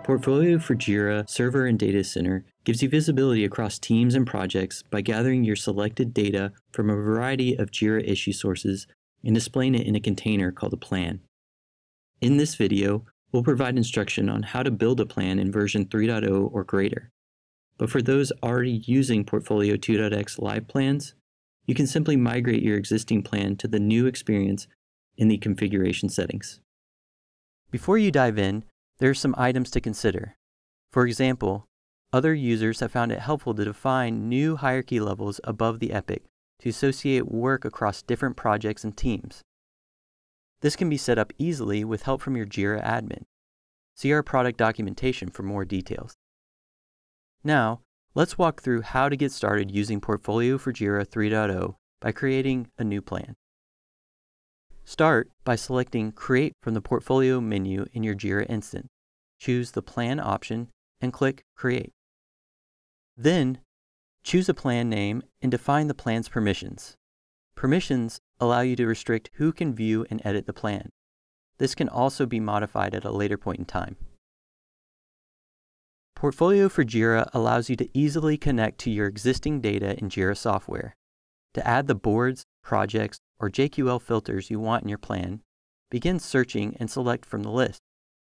Portfolio for Jira Server and Data Center gives you visibility across teams and projects by gathering your selected data from a variety of Jira issue sources and displaying it in a container called a plan. In this video, we'll provide instruction on how to build a plan in version 3.0 or greater. But for those already using Portfolio 2.x live plans, you can simply migrate your existing plan to the new experience in the configuration settings. Before you dive in, there are some items to consider. For example, other users have found it helpful to define new hierarchy levels above the epic to associate work across different projects and teams. This can be set up easily with help from your Jira admin. See our product documentation for more details. Now, let's walk through how to get started using Portfolio for Jira 3.0 by creating a new plan. Start by selecting Create from the Portfolio menu in your Jira instance. Choose the Plan option and click Create. Then, choose a plan name and define the plan's permissions. Permissions allow you to restrict who can view and edit the plan. This can also be modified at a later point in time. Portfolio for Jira allows you to easily connect to your existing data in Jira software. To add the boards, projects, or JQL filters you want in your plan, begin searching and select from the list.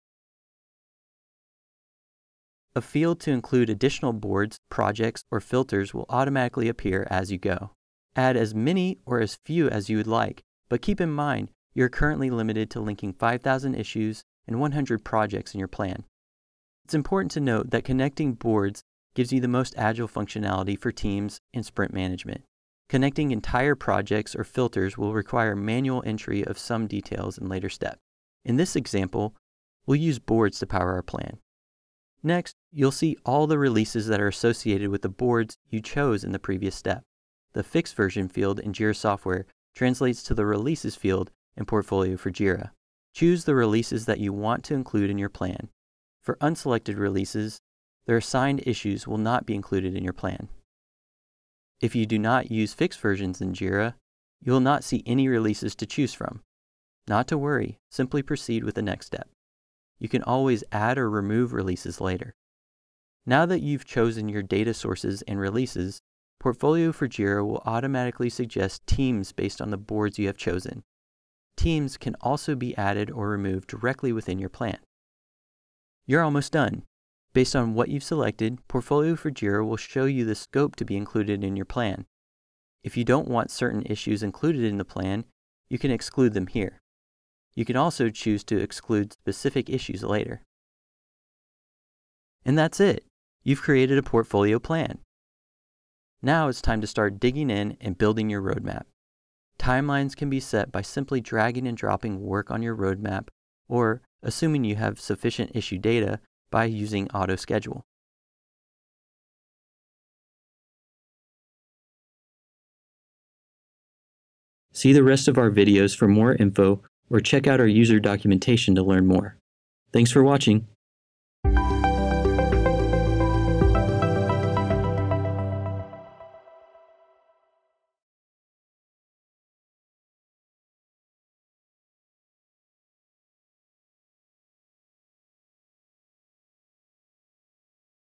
A field to include additional boards, projects, or filters will automatically appear as you go. Add as many or as few as you would like, but keep in mind you're currently limited to linking 5,000 issues and 100 projects in your plan. It's important to note that connecting boards gives you the most agile functionality for teams and sprint management. Connecting entire projects or filters will require manual entry of some details in later steps. In this example, we'll use boards to power our plan. Next, you'll see all the releases that are associated with the boards you chose in the previous step. The Fixed Version field in Jira software translates to the Releases field in Portfolio for Jira. Choose the releases that you want to include in your plan. For unselected releases, their assigned issues will not be included in your plan. If you do not use fixed versions in Jira, you will not see any releases to choose from. Not to worry, simply proceed with the next step. You can always add or remove releases later. Now that you've chosen your data sources and releases, Portfolio for Jira will automatically suggest teams based on the boards you have chosen. Teams can also be added or removed directly within your plan. You're almost done. Based on what you've selected, Portfolio for Jira will show you the scope to be included in your plan. If you don't want certain issues included in the plan, you can exclude them here. You can also choose to exclude specific issues later. And that's it. You've created a portfolio plan. Now it's time to start digging in and building your roadmap. Timelines can be set by simply dragging and dropping work on your roadmap, or, assuming you have sufficient issue data, by using Auto Schedule. See the rest of our videos for more info or check out our user documentation to learn more. Thanks for watching.